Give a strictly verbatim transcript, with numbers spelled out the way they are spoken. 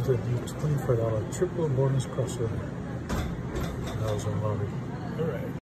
did the twenty-four dollar triple bonus crossword. That was unloaded. All right.